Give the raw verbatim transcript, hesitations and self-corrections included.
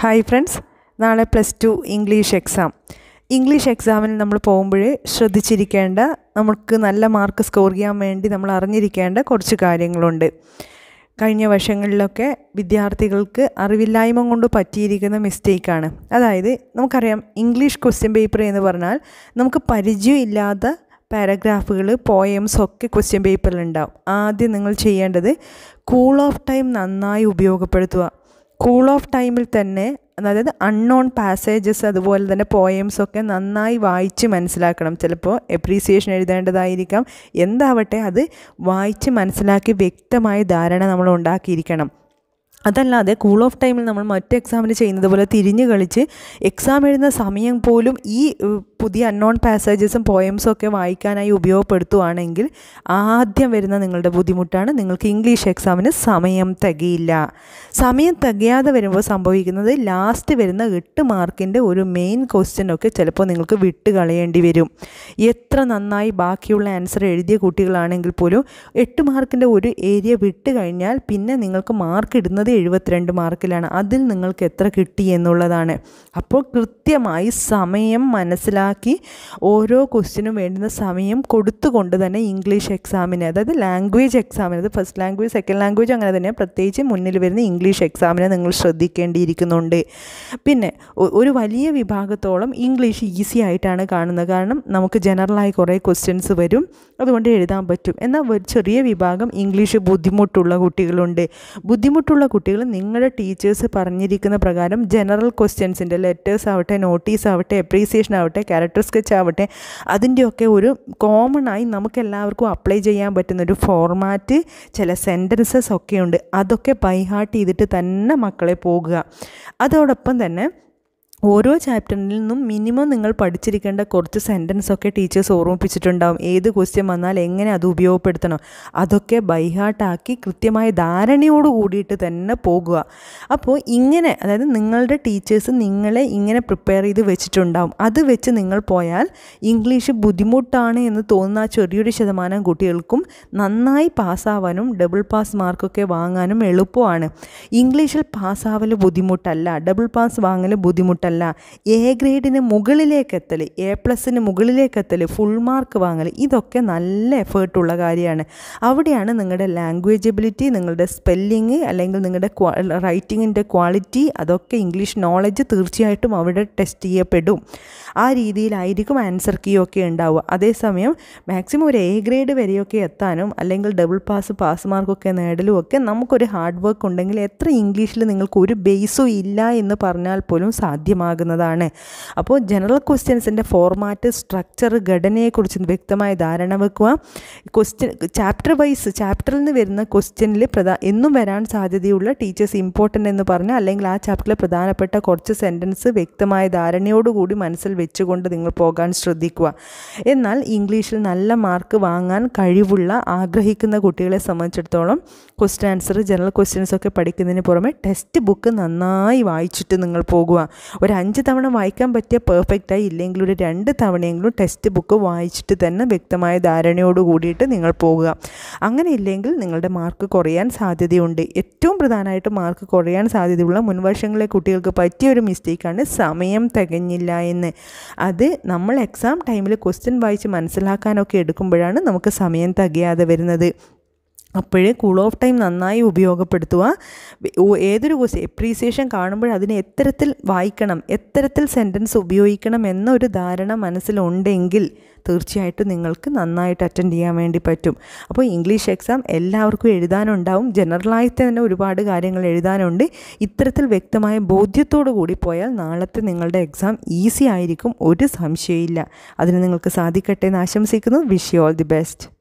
Hi friends, നാളെ plus two English exam. English എക്സാമിന് നമ്മൾ പോകുമ്പോൾ ശ്രദ്ധിച്ചിരിക്കേണ്ട, നമുക്ക് നല്ല മാർക്ക് സ്കോർ ചെയ്യാൻ വേണ്ടി നമ്മൾ അറിഞ്ഞിരിക്കേണ്ട കുറച്ച് കാര്യങ്ങളുണ്ട്. കഴിഞ്ഞ വർഷങ്ങളിലൊക്കെ വിദ്യാർത്ഥികൾക്ക് അറിവില്ലായ്മ കൊണ്ട് പറ്റിയിരിക്കുന്ന മിസ്റ്റേക്കാണ്. അതായത് നമുക്കറിയാം, ഇംഗ്ലീഷ് ക്വസ്റ്റ്യൻ പേപ്പർ എന്ന് പറഞ്ഞാൽ നമുക്ക് പരിചയമില്ലാത്ത പാരഗ്രാഫുകൾ, പോയംസ് ഒക്കെ ക്വസ്റ്റ്യൻ പേപ്പറിലുണ്ടാവും. ആദ്യം നിങ്ങൾ ചെയ്യേണ്ടത് കൂൾ ഓഫ് ടൈം നന്നായി ഉപയോഗപ്പെടുത്തുക. കൂൾ ഓഫ് ടൈമിൽ തന്നെ, അതായത് അൺനോൺ പാസേജസ് അതുപോലെ തന്നെ പോയംസൊക്കെ നന്നായി വായിച്ച് മനസ്സിലാക്കണം. ചിലപ്പോൾ എപ്രീസിയേഷൻ എഴുതേണ്ടതായിരിക്കാം, എന്താവട്ടെ അത് വായിച്ച് മനസ്സിലാക്കി വ്യക്തമായ ധാരണ നമ്മൾ ഉണ്ടാക്കിയിരിക്കണം. അതല്ലാതെ കൂൾ ഓഫ് ടൈമിൽ നമ്മൾ മറ്റ് എക്സാമിന് ചെയ്യുന്നത് പോലെ തിരിഞ്ഞു കളിച്ച് എക്സാം എഴുതുന്ന സമയം പോലും ഈ പുതിയ അൺനോൺ പാസേജസും പോയംസും ഒക്കെ വായിക്കാനായി ഉപയോഗപ്പെടുത്തുകയാണെങ്കിൽ ആദ്യം വരുന്ന നിങ്ങളുടെ ബുദ്ധിമുട്ടാണ്, നിങ്ങൾക്ക് ഇംഗ്ലീഷ് എക്സാമിന് സമയം തികയില്ല. സമയം തികയാതെ വരുമ്പോൾ സംഭവിക്കുന്നത് ലാസ്റ്റ് വരുന്ന എട്ട് മാർക്കിൻ്റെ ഒരു മെയിൻ ക്വസ്റ്റ്യൻ ഒക്കെ ചിലപ്പോൾ നിങ്ങൾക്ക് വിട്ട് കളയേണ്ടി വരും. എത്ര നന്നായി ബാക്കിയുള്ള ആൻസർ എഴുതിയ കുട്ടികളാണെങ്കിൽ പോലും എട്ട് മാർക്കിൻ്റെ ഒരു ഏരിയ വിട്ട് കഴിഞ്ഞാൽ പിന്നെ നിങ്ങൾക്ക് മാർക്ക് ഇടുന്നത് എഴുപത്തിരണ്ട് മാർക്കിലാണ്. അതിൽ നിങ്ങൾക്ക് എത്ര കിട്ടി എന്നുള്ളതാണ്. അപ്പോൾ കൃത്യമായി സമയം മനസ്സിലാക്കി ഓരോ ക്വസ്റ്റ്യനും വേണ്ടുന്ന സമയം കൊടുത്തുകൊണ്ട് തന്നെ ഇംഗ്ലീഷ് എക്സാമിന്, അതായത് ലാംഗ്വേജ് എക്സാമിന്, അത് ഫസ്റ്റ് ലാംഗ്വേജ് സെക്കൻഡ് ലാംഗ്വേജ് അങ്ങനെ തന്നെ, പ്രത്യേകിച്ച് മുന്നിൽ വരുന്ന ഇംഗ്ലീഷ് എക്സാമിനെ നിങ്ങൾ ശ്രദ്ധിക്കേണ്ടിയിരിക്കുന്നുണ്ട്. പിന്നെ ഒരു വലിയ വിഭാഗത്തോളം ഇംഗ്ലീഷ് ഈസി ആയിട്ടാണ് കാണുന്നത്. കാരണം നമുക്ക് ജനറലായി കുറേ ക്വസ്റ്റ്യൻസ് വരും, അതുകൊണ്ട് എഴുതാൻ പറ്റും. എന്നാൽ ഒരു ചെറിയ വിഭാഗം ഇംഗ്ലീഷ് ബുദ്ധിമുട്ടുള്ള കുട്ടികളുണ്ട്. ബുദ്ധിമുട്ടുള്ള കുട്ടികൾ നിങ്ങളുടെ ടീച്ചേഴ്സ് പറഞ്ഞിരിക്കുന്ന പ്രകാരം ജനറൽ ക്വസ്റ്റ്യൻസിൻ്റെ ലെറ്റേഴ്സ് ആവട്ടെ, നോട്ടീസ് ആവട്ടെ, എപ്രീസിയേഷൻ ആവട്ടെ, ക്യാരക്ടർ സ്കെച്ച് ആവട്ടെ, അതിൻ്റെയൊക്കെ ഒരു കോമൺ ആയി നമുക്ക് എല്ലാവർക്കും അപ്ലൈ ചെയ്യാൻ പറ്റുന്നൊരു ഫോർമാറ്റ്, ചില സെൻറ്റൻസസ് ഒക്കെ ഉണ്ട്. അതൊക്കെ ബൈ ഹാർട്ട് ചെയ്തിട്ട് തന്നെ മക്കളെ പോകുക. അതോടൊപ്പം തന്നെ ഓരോ ചാപ്റ്ററിൽ നിന്നും മിനിമം നിങ്ങൾ പഠിച്ചിരിക്കേണ്ട കുറച്ച് സെൻറ്റൻസൊക്കെ ടീച്ചേഴ്സ് ഓർമ്മിപ്പിച്ചിട്ടുണ്ടാവും. ഏത് ക്വസ്റ്റ്യൻ വന്നാൽ എങ്ങനെ അത് ഉപയോഗപ്പെടുത്തണം, അതൊക്കെ ബൈ ഹാർട്ടാക്കി കൃത്യമായ ധാരണയോട് കൂടിയിട്ട് തന്നെ പോകുക. അപ്പോൾ ഇങ്ങനെ, അതായത് നിങ്ങളുടെ ടീച്ചേഴ്സ് നിങ്ങളെ ഇങ്ങനെ പ്രിപ്പയർ ചെയ്ത് വെച്ചിട്ടുണ്ടാവും. അത് വെച്ച് നിങ്ങൾ പോയാൽ ഇംഗ്ലീഷ് ബുദ്ധിമുട്ടാണ് എന്ന് തോന്നുന്ന ചെറിയൊരു ശതമാനം കുട്ടികൾക്കും നന്നായി പാസ്സാവാനും ഡബിൾ പാസ് മാർക്കൊക്കെ വാങ്ങാനും എളുപ്പമാണ്. ഇംഗ്ലീഷിൽ പാസ്സാവൽ ബുദ്ധിമുട്ടല്ല, ഡബിൾ പാസ് വാങ്ങൽ ബുദ്ധിമുട്ടല്ല. എ ഗ്രേഡിന് മുകളിലേക്ക് എത്തൽ, എ പ്ലസിന് മുകളിലേക്ക് എത്തൽ, ഫുൾ മാർക്ക് വാങ്ങൽ, ഇതൊക്കെ നല്ല എഫേർട്ടുള്ള കാര്യമാണ്. അവിടെയാണ് നിങ്ങളുടെ ലാംഗ്വേജ് എബിലിറ്റി, നിങ്ങളുടെ സ്പെല്ലിങ്, അല്ലെങ്കിൽ നിങ്ങളുടെ റൈറ്റിങ്ങിൻ്റെ ക്വാളിറ്റി, അതൊക്കെ ഇംഗ്ലീഷ് നോളജ് തീർച്ചയായിട്ടും അവിടെ ടെസ്റ്റ് ചെയ്യപ്പെടും. ആ രീതിയിലായിരിക്കും ആൻസർ കീ ഒക്കെ ഉണ്ടാവുക. അതേസമയം മാക്സിമം ഒരു എ ഗ്രേഡ് വരെയൊക്കെ എത്താനും അല്ലെങ്കിൽ ഡബിൾ പാസ് പാസ് മാർക്കൊക്കെ നേടലും ഒക്കെ നമുക്കൊരു ഹാർഡ് വർക്ക് ഉണ്ടെങ്കിൽ എത്ര ഇംഗ്ലീഷിൽ നിങ്ങൾക്ക് ഒരു ബേസും ഇല്ല എന്ന് പറഞ്ഞാൽ പോലും സാധ്യമാകുന്നതാണ്. അപ്പോൾ ജനറൽ ക്വസ്റ്റ്യൻസിൻ്റെ ഫോർമാറ്റ്, സ്ട്രക്ചർ, ഘടനയെക്കുറിച്ച് വ്യക്തമായ ധാരണ വെക്കുക. ക്വസ്റ്റ്യൻ ചാപ്റ്റർ വൈസ്, ചാപ്റ്ററിൽ നിന്ന് വരുന്ന ക്വസ്റ്റ്യനിൽ പ്രധാ എന്നും വരാൻ സാധ്യതയുള്ള ടീച്ചേഴ്സ് ഇമ്പോർട്ടൻ്റ് എന്ന് പറഞ്ഞാൽ, അല്ലെങ്കിൽ ആ ചാപ്റ്ററിൽ പ്രധാനപ്പെട്ട കുറച്ച് സെൻറ്റൻസ് വ്യക്തമായ ധാരണയോടുകൂടി മനസ്സിൽ വെച്ചുകൊണ്ട് നിങ്ങൾ പോകാൻ ശ്രദ്ധിക്കുക. എന്നാൽ ഇംഗ്ലീഷിൽ നല്ല മാർക്ക് വാങ്ങാൻ കഴിവുള്ള ആഗ്രഹിക്കുന്ന കുട്ടികളെ സംബന്ധിച്ചിടത്തോളം ക്വസ്റ്റ്യൻ ആൻസർ, ജനറൽ ക്വസ്റ്റ്യൻസ് ഒക്കെ പഠിക്കുന്നതിന് പുറമെ ടെക്സ്റ്റ് ബുക്ക് നന്നായി വായിച്ചിട്ട് നിങ്ങൾ പോകുക. ഒരു അഞ്ച് തവണ വായിക്കാൻ പറ്റിയ പെർഫെക്റ്റായി, ഇല്ലെങ്കിൽ ഒരു രണ്ട് തവണയെങ്കിലും ടെക്സ്റ്റ് ബുക്ക് വായിച്ചിട്ട് തന്നെ വ്യക്തമായ ധാരണയോട് കൂടിയിട്ട് നിങ്ങൾ പോകുക. അങ്ങനെ ഇല്ലെങ്കിൽ നിങ്ങളുടെ മാർക്ക് കുറയാൻ സാധ്യതയുണ്ട്. ഏറ്റവും പ്രധാനമായിട്ട് മാർക്ക് കുറയാൻ സാധ്യതയുള്ള മുൻവർഷങ്ങളിലെ കുട്ടികൾക്ക് പറ്റിയ ഒരു മിസ്റ്റേക്കാണ് സമയം തികഞ്ഞില്ല എന്ന്. അത് നമ്മൾ എക്സാം ടൈമിൽ ക്വസ്റ്റ്യൻ വായിച്ച് മനസ്സിലാക്കാനൊക്കെ എടുക്കുമ്പോഴാണ് നമുക്ക് സമയം തികയാതെ വരുന്നത്. അപ്പോഴേ കൂൾ ഓഫ് ടൈം നന്നായി ഉപയോഗപ്പെടുത്തുക. ഏതൊരു ക്വസ്റ്റ്യൻ എപ്രീസിയേഷൻ കാണുമ്പോൾ അതിനെ എത്തരത്തിൽ വായിക്കണം, എത്തരത്തിൽ സെൻറ്റൻസ് ഉപയോഗിക്കണം എന്നൊരു ധാരണ മനസ്സിലുണ്ടെങ്കിൽ തീർച്ചയായിട്ടും നിങ്ങൾക്ക് നന്നായിട്ട് അറ്റൻഡ് ചെയ്യാൻ വേണ്ടി പറ്റും. അപ്പോൾ ഇംഗ്ലീഷ് എക്സാം എല്ലാവർക്കും എഴുതാനുണ്ടാവും. ജനറലായി തന്നെ ഒരുപാട് കാര്യങ്ങൾ എഴുതാനുണ്ട്. ഇത്തരത്തിൽ വ്യക്തമായ ബോധ്യത്തോടു കൂടി പോയാൽ നാളത്തെ നിങ്ങളുടെ എക്സാം ഈസി ആയിരിക്കും, ഒരു സംശയമില്ല. അതിന് നിങ്ങൾക്ക് സാധിക്കട്ടെ എന്ന് ആശംസിക്കുന്നു. Wish you all the best.